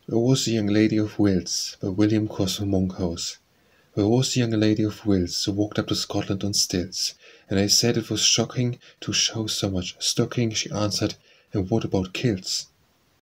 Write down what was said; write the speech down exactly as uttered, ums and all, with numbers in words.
There was a young lady of Wilts by William Cosmo Monkhouse. There was a young lady of Wilts who walked up to Scotland on stilts, and I said it was shocking to show so much stocking. She answered, "And what about kilts?"